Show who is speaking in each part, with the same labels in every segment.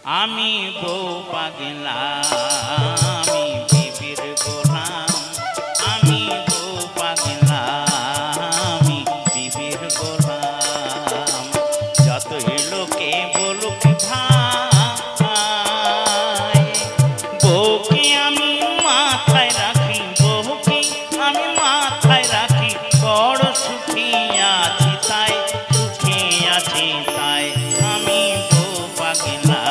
Speaker 1: আমি বউ পাগলা আমি বিবির গোলাম আমি বউ পাগলা আমি বিবির গোলাম যতই লোকে বলুক ভাই বউকে আমি মাথায় রাখি বউকে আমি মাথায় রাখি বড় সুখী আছি তাই সুখী আছি তাই আমি বউ পাগলা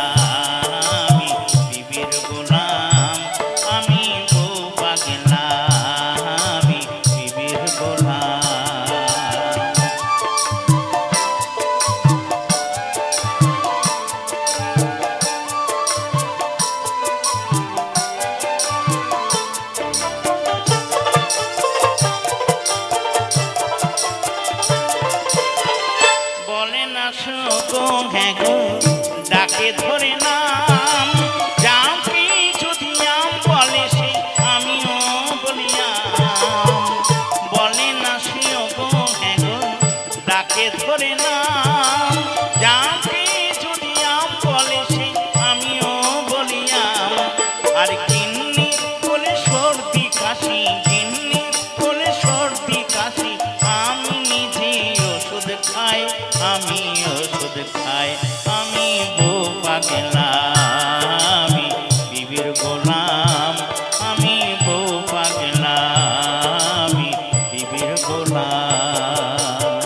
Speaker 1: ডাকে ধরে নাম যাকে যদি আম বলে সে আমিও বলিয়াম বলে না সেও গো হ্যাঁ গো ডাকে ধরে নাম যাকে যদি আম বলে সে আমিও বলিয়াম আর গিন্নি বলে সর্দি কাশি গিন্নি বলে সর্দি কাশি আমি নিজে ওষুধ খাই আমি ওষুধ খাই আমি বউ পাগলা আমি বিবির গোলাম আমি বউ পাগলা আমি বিবির গোলাম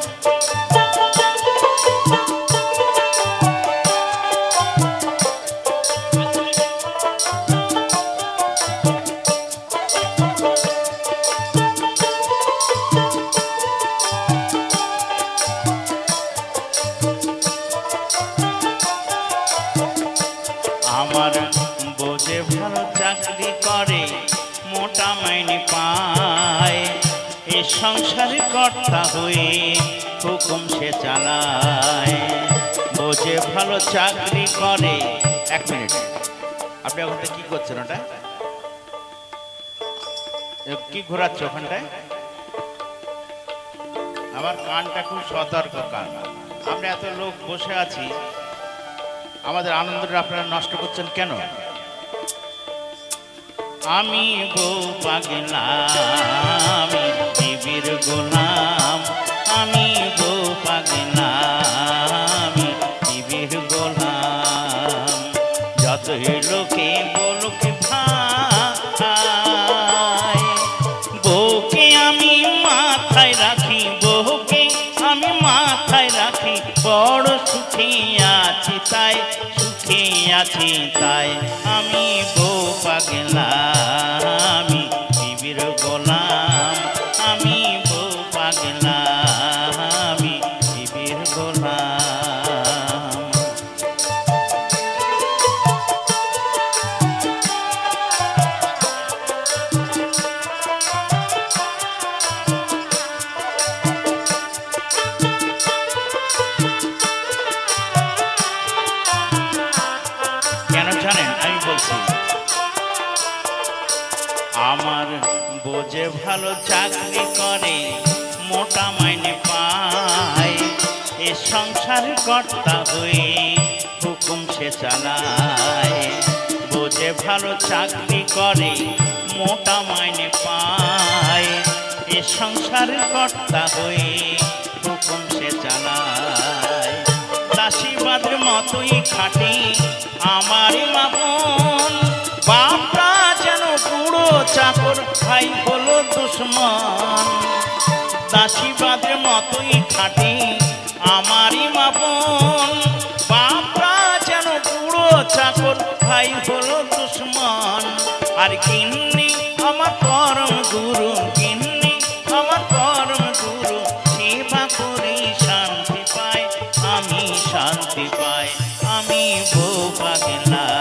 Speaker 1: আমার বোঝে ভালো চাকরি করে মোটা মাইনে পায় এ সংসারে কর্তা হয়ে হুকুম সে চালায় বোঝে ভালো চাকরি করে। এক মিনিট, আপনি ওখানটা কি করছেন? ওটা কি ঘোরাচ্ছে ওখানটায়? আমার কানটা খুব সতর্ক কান। আমরা এত লোক বসে আছি, আমাদের আনন্দটা আপনারা নষ্ট করছেন কেন? আমি বউ পাগলা আমি বিবির গোলাম আমি বউ পাগলা আমি বিবির গোলাম যতই লোকে বলুক ভাই বউকে আমি মাথায় রাখি বউকে আমি মাথায় রাখি বড় সুখী আছি তাই সুখী আছি তাই আমি বউ পাগলা আমি বিবির গোলাম আমি বউ পাগলা আমি বিবির গোলাম। কেন জানেন? আমি বলছি, আমার বোঝে ভালো চাকরি করে মোটা মাইনে পায় এ সংসার কর্তা হয়ে হুকুম সে চালায় বোঝে ভালো চাকরি করে মোটা মাইনে পায় এ সংসার কর্তা হয়ে হুকুম সে চালায় দাসীবাদের মতোই খাটি আমার মাপন বাপরা যেন বুড়ো চাকর ভাই হলো দুশ্মন দাসীবাদের মতোই খাটি আমারই মাপন বাপরা যেন বুড়ো চাকর ভাই হলো দুশ্মন আর গিন্নি আমার পরম গুরু গিন্নি আমার পরম গুরু সেবা করি শান্তি পাই আমি শান্তি পাই আমি বউ পাগলা